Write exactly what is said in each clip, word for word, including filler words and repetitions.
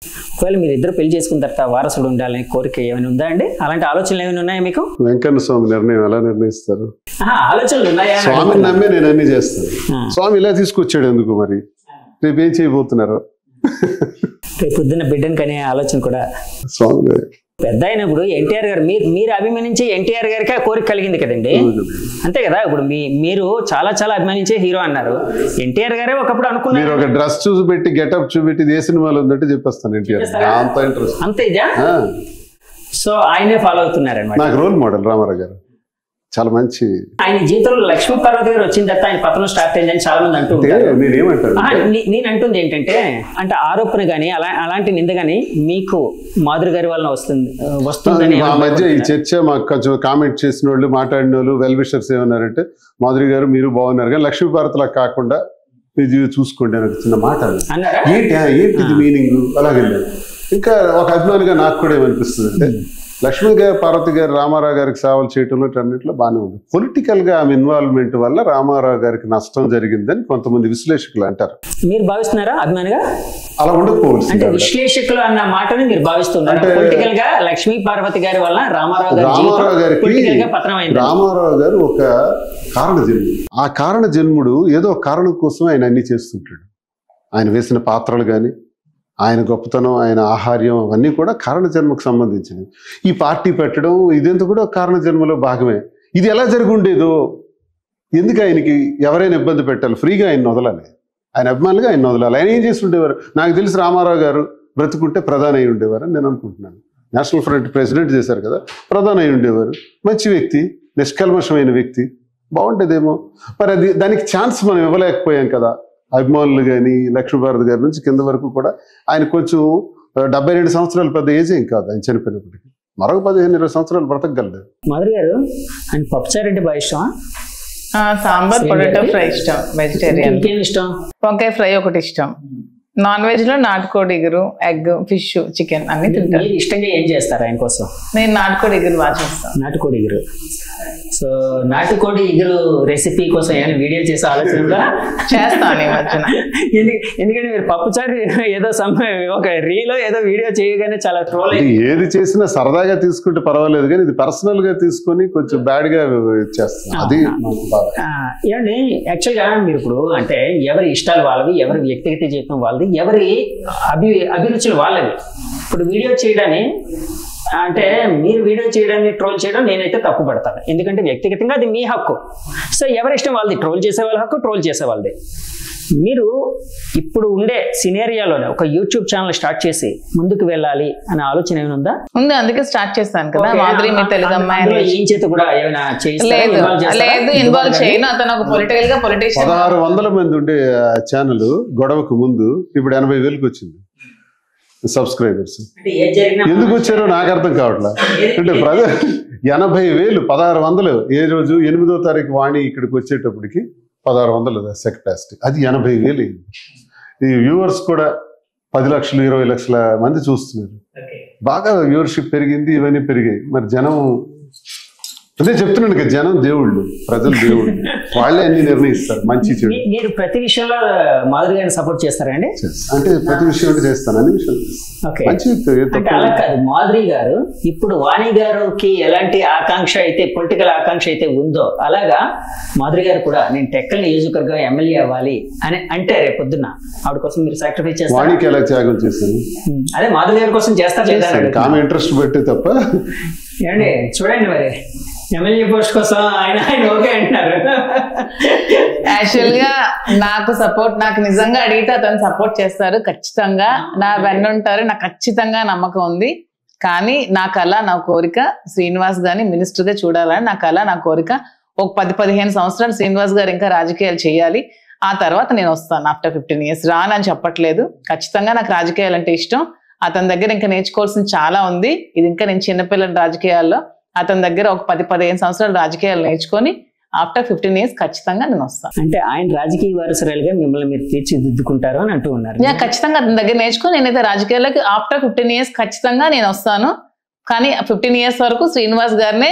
ఒకవేళ మీరు ఇద్దరు పెళ్లి చేసుకున్న తర్వాత వారసుడు ఉండాలని కోరిక ఏమైనా ఉందా అండి? అలాంటి ఆలోచనలు ఏమైనా ఉన్నాయా మీకు? వెంకన్న స్వామి నిర్ణయం ఎలా నిర్ణయిస్తారు? ఆలోచనలు ఉన్నాయా? స్వామిని నమ్మే నేను అన్ని చేస్తాను. స్వామి ఇలా తీసుకొచ్చాడు ఎందుకు మరి? రేపు ఏం చేయబోతున్నారు? రేపు పొద్దున్న బిడ్డను కనే ఆలోచన కూడా స్వామి. పెద్ద అయినప్పుడు ఎన్టీఆర్ గారు మీరు మీరు అభిమానించే ఎన్టీఆర్ గారికి ఆ కోరిక కలిగింది కదండి, అంతే కదా? ఇప్పుడు మీ మీరు చాలా చాలా అభిమానించే హీరో అన్నారు, ఎన్టీఆర్ గారే ఒకప్పుడు అనుకున్నారు. మీరు ఒక డ్రెస్ చూసి పెట్టి గెటప్ చూపెట్టి ఏ సినిమాలో ఉందంటే చెప్పేస్తాను ఎన్టీఆర్. అంత ఇంట్రెస్ట్. అంతే ఇదా? సో ఆయనే ఫాలో అవుతున్నారు అన్నమాట. నాకు రోల్ మోడల్ రామారావు గారు. చాలా మంచి. ఆయన జీవితంలో లక్ష్మీ పార్వతి గారు వచ్చిన తర్వాత ఆయన పతనం స్టార్ట్ అయిందని చాలా మంది అంటూ ఉంటారు. నేను అంటుంది ఏంటంటే, అంటే ఆరోపణ గానీ అలా అలాంటి నింద గానీ మీకు మాధురి గారి వలన వస్తుంది వస్తుందని మా మధ్య ఈ చర్చ మాకు కొంచెం కామెంట్ చేసిన వాళ్ళు, మాట్లాడిన వాళ్ళు, వెల్ విషర్స్ ఏమన్నారంటే, మాధురి గారు మీరు బాగున్నారు కానీ లక్ష్మీ పార్వతిలా కాకుండా ఇది చూసుకోండి అని చిన్న మాట అన్నారా? ఏంటి ఏంటిది మీనింగ్? అలాగే ఇంకా ఒక అభిమానిగా నాకు కూడా ఏమనిపిస్తుంది అంటే, లక్ష్మీ గారు పార్వతి గారు రామారావు గారికి సేవలు చేయటంలో అన్నింటిలో బాగానే ఉంది. పొలిటికల్ గా ఆమె ఇన్వాల్వ్మెంట్ వల్ల రామారావు గారికి నష్టం జరిగిందని కొంతమంది విశ్లేషకులు అంటారు. మీరు భావిస్తున్నారా అభిమానిగా? అలా ఉండకపోవచ్చు. అంటే విశ్లేషకులు అన్న మాటని మీరు భావిస్తున్నారు. పొలిటికల్ గా లక్ష్మీ పార్వతి గారి వల్ల రామారావు రామారావు గారికి రామారావు గారు ఒక కారణ జన్ముడు. ఆ కారణ జన్ముడు ఏదో కారణం కోసం ఆయన అన్ని చేస్తుంటాడు. ఆయన వేసిన పాత్రలు కానీ, ఆయన గొప్పతనం, ఆయన ఆహార్యం అవన్నీ కూడా కారణ జన్మకు సంబంధించినవి. ఈ పార్టీ పెట్టడం ఇదంతా కూడా కారణ జన్మలో భాగమే. ఇది ఎలా జరిగి ఉండేదో, ఎందుకు ఆయనకి ఎవరైనా ఇబ్బంది పెట్టాలి? ఫ్రీగా ఆయన వదలాలి, ఆయన అభిమానులుగా ఆయన వదలాలి. ఆయన ఏం చేసి ఉండేవారు? నాకు తెలిసి రామారావు గారు బ్రతుకుంటే ప్రధాని అయి ఉండేవారు అని నేను అనుకుంటున్నాను. నేషనల్ ఫ్రంట్ ప్రెసిడెంట్ చేశారు కదా, ప్రధాని అయి ఉండేవారు. మంచి వ్యక్తి, నిష్కల్మషమైన వ్యక్తి, బాగుండేదేమో. మరి అది దానికి ఛాన్స్ మనం ఇవ్వలేకపోయాం కదా. అభిమానులు కానీ లక్ష్మీభారతి గారి నుంచి కింద వరకు కూడా ఆయన కొంచెం డెబ్బై రెండు సంవత్సరాలు పెద్ద ఏజ్ ఏం కాదు ఆయన చనిపోయినప్పటికీ. మరొక పదిహేను ఇరవై సంవత్సరాలు బ్రతకగలరు. మాధురి గారు ఆయన పప్పుచారు అంటే బాగా ఇష్టమా? సాంబార్, పొటాటో ఫ్రై ఇష్టం. వెజిటేరియన్ ఇంకేం ఇష్టం? వంకాయ ఫ్రై ఒకటి ఇష్టం. నాన్ వెజ్ లో నాటుకోడి ఇగురు, ఎగ్, ఫిష్, చికెన్ అన్ని తింటాను. ఇష్టంగా ఏం చేస్తారు ఆయన కోసం? నేను నాటుకోడి ఇగురు బాగా చేస్తాను. నాటుకోడి ఇగురు. సో నాటుకోడి ఇగురు రెసిపీ కోసం ఏమైనా వీడియో చేసే ఆలోచన చేస్తాను ఈ మధ్యన. ఎందుకంటే మీరు పప్పుచారు ఏదో ఒక రీలో ఏదో వీడియో చేయగానే చాలా ట్రోల్ అయింది. ఏది చేసినా సరదాగా తీసుకుంటే పర్వాలేదు కానీ ఇది పర్సనల్ గా తీసుకొని కొంచెం బ్యాడ్ గా చేస్తాను. అది ఏమండి, యాక్చువల్ గా మీరు ఇప్పుడు అంటే ఎవరి ఇష్టాలు వాళ్ళవి, ఎవరి వ్యక్తిగత జీవితం వాళ్ళది, ఎవరి అభి అభిరుచులు వాళ్ళవి. ఇప్పుడు వీడియో చేయడాన్ని అంటే మీరు వీడియో చేయడాన్ని ట్రోల్ చేయడం నేనైతే తప్పు పడతాను. ఎందుకంటే వ్యక్తిగతంగా అది మీ హక్కు. సో ఎవరి ఇష్టం వాళ్ళది. ట్రోల్ చేసే వాళ్ళ హక్కు, ట్రోల్ చేసే వాళ్ళది. మీరు ఇప్పుడు ఉండే సినేరియాలోనే ఒక యూట్యూబ్ ఛానల్ స్టార్ట్ చేసి ముందుకు వెళ్ళాలి అనే ఆలోచన ఏమైనా ఉందా? ఉంది, అందుకే స్టార్ట్ చేస్తాను కదా. మాధురి మీ తెలుగు అమ్మాయి ఏం చేత కూడా ఏమైనా లేదు ఇన్వాల్వ్ చేయను. అతను ఒక పొలిటికల్ గా పొలిటీషియన్. పదహారు వందల మంది ఉండే ఛానల్ గొడవకు ముందు ఇప్పుడు ఎనభై వేలకు వచ్చింది సబ్స్క్రైబర్స్. ఎందుకు వచ్చారో నాకు అర్థం కావట్లేదు. అంటే ప్రజలు ఎనభై వేలు పదహారు వందలు ఏ రోజు ఎనిమిదో తారీఖు వాణి ఇక్కడికి వచ్చేటప్పటికి పదహారు వందలు సెక్టాసిటీ, అది ఎనభై వేలు. ఈ వ్యూవర్స్ కూడా పది లక్షలు ఇరవై లక్షల మంది చూస్తున్నారు. బాగా వ్యూవర్షిప్ పెరిగింది, ఇవన్నీ పెరిగాయి. మరి జనం అదే చెప్తున్నాను కదా, జనం దేవుళ్ళు, ప్రజలు దేవుళ్ళు, వాళ్ళే అన్ని నిర్ణయిస్తారు మంచి చెడు. మీరు ప్రతి విషయంలో మాధురి గారిని సపోర్ట్ చేస్తారండి? అంటే ప్రతి విషయం చేస్తాను, అన్ని విషయాలు మంచి. అలా కాదు, మాధురి గారు ఇప్పుడు వాణి గారికి ఎలాంటి ఆకాంక్ష అయితే పొలిటికల్ ఆకాంక్ష అయితే ఉందో అలాగా మాధురి గారు కూడా నేను టెక్కల్ నియోజకవర్గం ఎమ్మెల్యే అవ్వాలి అని అంటే రేపు పొద్దున్న ఆవిడ కోసం మీరు సాక్రిఫైస్ చేస్తారు. వాణికి ఎలా త్యాగం చేస్తాను? అదే మాధురి గారి కోసం చేస్తారు. ఆమె ఇంట్రెస్ట్ పెట్టి తప్ప. ఏమండి చూడండి, మరి ఎమ్మెల్యే పోస్ట్ కోసం ఆయన ఆయన ఓకే అంటున్నారు. యాక్చువల్ గా నాకు సపోర్ట్, నాకు నిజంగా అడిగితే అతను సపోర్ట్ చేస్తారు ఖచ్చితంగా. నా వెన్నుంటారు, నాకు ఖచ్చితంగా నమ్మకం ఉంది. కానీ నా కళ, నా కోరిక శ్రీనివాస్ గారిని మినిస్టర్ గా చూడాలని నా కళ, నా కోరిక. ఒక పది పదిహేను సంవత్సరాలు శ్రీనివాస్ గారు ఇంకా రాజకీయాలు చేయాలి. ఆ తర్వాత నేను వస్తాను ఆఫ్టర్ ఫిఫ్టీన్ ఇయర్స్. రానని చెప్పట్లేదు, ఖచ్చితంగా నాకు రాజకీయాలు అంటే ఇష్టం. అతని దగ్గర ఇంకా నేర్చుకోవాల్సింది చాలా ఉంది. ఇది ఇంకా నేను చిన్నపిల్లల రాజకీయాల్లో అతని దగ్గర ఒక పది పదిహేను సంవత్సరాలు రాజకీయాలు నేర్చుకొని ఆఫ్టర్ ఫిఫ్టీన్ ఇయర్స్ ఖచ్చితంగా నేను వస్తాను. అంటే ఆయన రాజకీయ వారసురాలుగా మిమ్మల్ని మీరు తీర్చిదిద్దుకుంటారు అని అంటూ ఉన్నారు. నేను ఖచ్చితంగా అతని దగ్గర నేర్చుకుని నేనైతే రాజకీయాల్లోకి ఆఫ్టర్ ఫిఫ్టీన్ ఇయర్స్ ఖచ్చితంగా నేను వస్తాను. కానీ ఫిఫ్టీన్ ఇయర్స్ వరకు శ్రీనివాస్ గారినే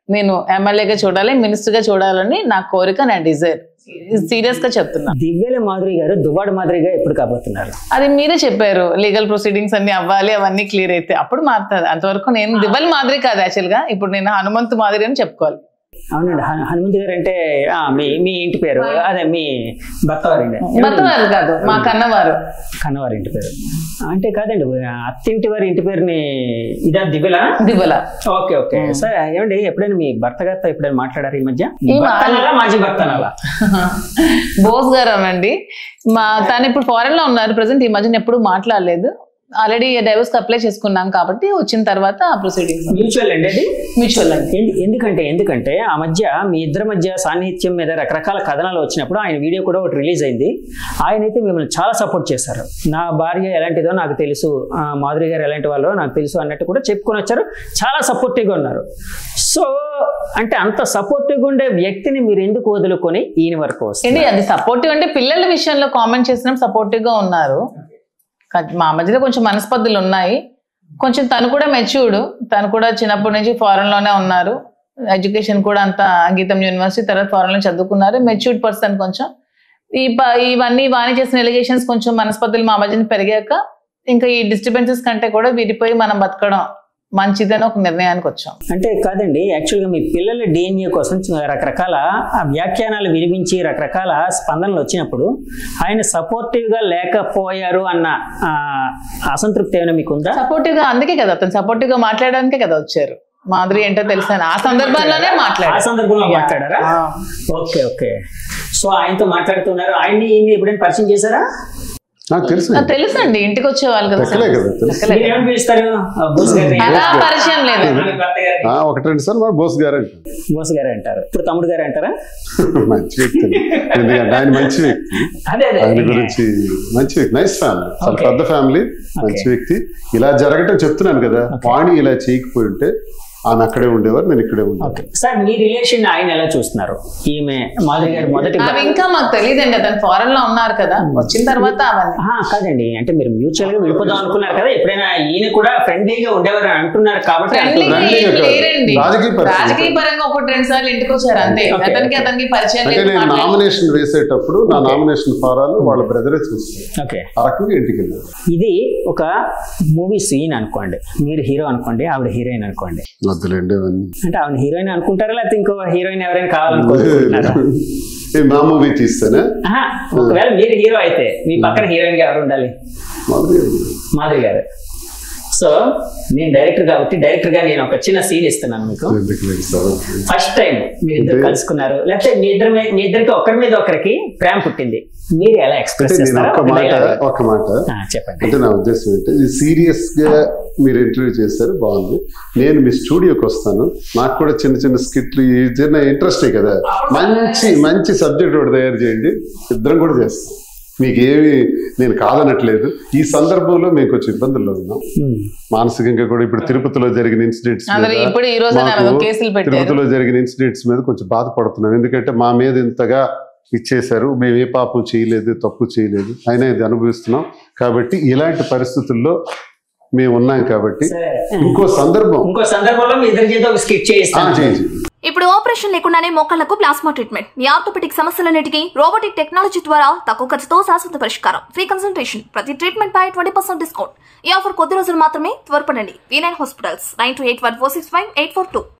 నేను ఎమ్మెల్యేగా చూడాలి, మినిస్టర్ గా చూడాలని నా కోరిక, నా డిజైర్. సీరియస్ గా చెప్తున్నా. దివ్వెల మాధురి గారు దువ్వాడ మాదిరిగా ఎప్పుడు కాబోతున్నారు? అది మీరే చెప్పారు, లీగల్ ప్రొసీడింగ్స్ అన్ని అవ్వాలి, అవన్నీ క్లియర్ అయితే అప్పుడు మారుతుంది. అంతవరకు నేను దివ్వెల మాదిరి కాదు, యాక్చువల్ గా ఇప్పుడు నేను హనుమంతు మాదిరి అని చెప్పుకోవాలి. అవునండి, హనుమంతు గారు అంటే మీ మీ ఇంటి పేరు, అదే మీ భర్తవారి భర్తవారు కాదు, మా కన్నవారు కన్నవారి ఇంటి పేరు అంటే కాదండి, అత్తింటి వారి ఇంటి పేరుని ఇదా Divvela? Divvela. Okay okay sir. ఏమండి ఎప్పుడైనా మీ భర్త గారితో ఎప్పుడైనా మాట్లాడారు ఈ మధ్య? మాజీ భర్త బోస్ గారు అనండి, మా తను ఇప్పుడు ఫారెన్ లో ఉన్నారు ప్రజెంట్. ఈ మధ్యన ఎప్పుడు మాట్లాడలేదు. ఆల్రెడీ డైవర్స్ అప్లై చేసుకున్నాం కాబట్టి వచ్చిన తర్వాత ఆ ప్రొసీడింగ్స్. మ్యూచువల్ అండి అది? మ్యూచువల్ అండి. ఎందుకంటే ఎందుకంటే ఆ మధ్య మీ ఇద్దరి మధ్య సాన్నిహిత్యం మీద రకరకాల కథనాలు వచ్చినప్పుడు ఆయన వీడియో కూడా ఒకటి రిలీజ్ అయింది. ఆయన అయితే మిమ్మల్ని చాలా సపోర్ట్ చేశారు. నా భార్య ఎలాంటిదో నాకు తెలుసు, మాధురి గారు ఎలాంటి వాళ్ళో నాకు తెలుసు అన్నట్టు కూడా చెప్పుకొని వచ్చారు. చాలా సపోర్టివ్గా ఉన్నారు. సో అంటే అంత సపోర్టివ్గా ఉండే వ్యక్తిని మీరు ఎందుకు వదులుకొని ఈయన వరకు వస్తుంది? అది సపోర్టివ్ అంటే పిల్లల విషయంలో కామెంట్ చేసినప్పుడు సపోర్టివ్ గా ఉన్నారు. మా మధ్యలో కొంచెం మనస్పర్ధలు ఉన్నాయి. కొంచెం తను కూడా మెచ్యూర్డ్, తను కూడా చిన్నప్పటి నుంచి ఫారెన్ లోనే ఉన్నారు. ఎడ్యుకేషన్ కూడా అంత గీతం యూనివర్సిటీ తర్వాత ఫారెన్ లో చదువుకున్నారు. Matured person. కొంచెం ఈ ఇవన్నీ వాణి చేసిన ఎలిగేషన్స్ కొంచెం మనస్పర్ధలు మా మధ్యన పెరిగాక ఇంకా ఈ డిస్టర్బెన్సెస్ కంటే కూడా విడిపోయి మనం బతకడం మంచిదని ఒక నిర్ణయానికి వచ్చాం. అంటే కాదండి, యాక్చువల్గా మీ పిల్లల డిఎన్ఏ కోసం రకరకాల వ్యాఖ్యానాలు వినిపించి రకరకాల స్పందనలు వచ్చినప్పుడు ఆయన సపోర్టివ్ గా లేకపోయారు అన్న అసంతృప్తి ఏమైనా మీకు ఉందా? సపోర్టివ్ గా, అందుకే కదా అతను సపోర్టివ్ గా మాట్లాడడానికే కదా వచ్చారు. మాధురి ఏంటో తెలుసా ఆ సందర్భంలోనే మాట్లాడారు. ఆ సందర్భంలో మాట్లాడారా? Okay okay. సో ఆయనతో మాట్లాడుతున్నారు. ఆయన్ని ఎప్పుడైనా పరిచయం చేశారా? నాకు తెలుసు తెలుసు అండి, ఇంటికి వచ్చేవాళ్ళు కదా. అలా పరిచయం లేదు. ఒకటి రెండు సార్లు బోస్ గారు అంటారు. బోస్ గారు అంటారు. ఇప్పుడు తమ్ముడు గారు అంటారా? మంచి వ్యక్తి, ఎందుకంటే ఆయన మంచి వ్యక్తి. ఆయన గురించి మంచి వ్యక్తి, నైస్ ఫ్యామిలీ, చాలా పెద్ద ఫ్యామిలీ, మంచి వ్యక్తి. ఇలా జరగటం చెప్తున్నాను కదా, వాణి ఇలా చేయకపోయి ఉంటే ఆమె అక్కడే ఉండేవారు, నేను ఇక్కడే ఉండేవారు. సార్ మీ రిలేషన్ ఆయన ఎలా చూస్తున్నారు? ఈమె మాధురి గారు మొదటి ఇంకా మాకు తెలియదండి, అతను ఫారెన్ లో ఉన్నారు కదా, వచ్చిన తర్వాత అవన్నీ కాదండి. అంటే మీరు మ్యూచువల్ గా విడిపోదాం అనుకున్నారు కదా, ఎప్పుడైనా ఈయన కూడా ఫ్రెండ్లీగా ఉండేవారు అంటున్నారు కాబట్టి. రాజకీయ పరంగా ఒకటి రెండు సార్లు ఇంటికి వచ్చారు అంతే. అతనికి అతనికి పరిచయం. నేను నామినేషన్ వేసేటప్పుడు నా నామినేషన్ ఫారాలు వాళ్ళ బ్రదరే చూస్తారు, ఆ రకంగా ఇంటికి వెళ్ళారు. ఇది ఒక మూవీ సీన్ అనుకోండి, మీరు హీరో అనుకోండి, ఆవిడ హీరోయిన్ అనుకోండి. అంటే ఆవిడ హీరోయిన్ అనుకుంటారా లేకపోతే ఇంకో హీరోయిన్ ఎవరైనా కావాలనుకుంటున్నారా? మా మూవీ తీస్తానా? ఒకవేళ మీరు హీరో అయితే మీ పక్కన హీరోయిన్ గా ఎవరు ఉండాలి? మాధురి గారు. సో నేను డైరెక్టర్ కాబట్టి డైరెక్టర్ గా నేను ఒక చిన్న సీన్ ఇస్తున్నాను మీకు. ఫస్ట్ టైం మీరు ఇద్దరు కలుసుకున్నారు, లేకపోతే మీ ఇద్దరు మీ ఇద్దరికి ఒకరి మీద ఒకరికి ప్రేమ పుట్టింది, మీరు ఎలా ఎక్స్ప్రెస్ చేస్తారు? ఒక మాట ఒక మాట చెప్పండి. అంటే నా ఉద్దేశం ఏంటంటే, సీరియస్ గా మీరు ఇంటర్వ్యూ చేస్తారు, బాగుంది. నేను మీ స్టూడియోకి వస్తాను, నాకు కూడా చిన్న చిన్న స్కిట్లు చిన్న ఇంట్రెస్టే కదా, మంచి మంచి సబ్జెక్ట్ ఒకటి తయారు చేయండి, ఇద్దరం కూడా చేస్తాం. మీకు ఏమి నేను కాదనట్లేదు. ఈ సందర్భంలో మేము కొంచెం ఇబ్బందుల్లో ఉన్నాం మానసికంగా కూడా. ఇప్పుడు తిరుపతిలో జరిగిన ఇన్సిడెంట్స్ తిరుపతిలో జరిగిన ఇన్సిడెంట్స్ మీద కొంచెం బాధపడుతున్నాం. ఎందుకంటే మా మీద ఇంతగా ఇచ్చేశారు, మేము ఏ పాపం చేయలేదు, తప్పు చేయలేదు, అయినా ఇది అనుభవిస్తున్నాం. కాబట్టి ఇలాంటి పరిస్థితుల్లో మేము ఉన్నాం కాబట్టి ఇంకో సందర్భం ఇంకో సందర్భంలో మీ ఇద్దరి చేత ఒక స్కిట్ చేయిస్తాను. ఇప్పుడు ఆపరేషన్ లేకుండానే మోకాళ్లకు ప్లాస్మా ట్రీట్మెంట్, మీ ఆర్థోపెటిక్ సమస్యలన్నిటికీ రోబోటిక్ టెక్నాలజీ ద్వారా తక్కువ ఖర్చుతో శాశ్వత పరిష్కారం, ఫ్రీ కన్సల్టేషన్, ప్రతి ట్రీట్మెంట్ పై ట్వంటీ పర్సెంట్ డిస్కౌంట్. ఈ ఆఫర్ కొద్ది రోజులు మాత్రమే, త్వరపడండి. V nine hospitals, nine two eight one four six five eight four two.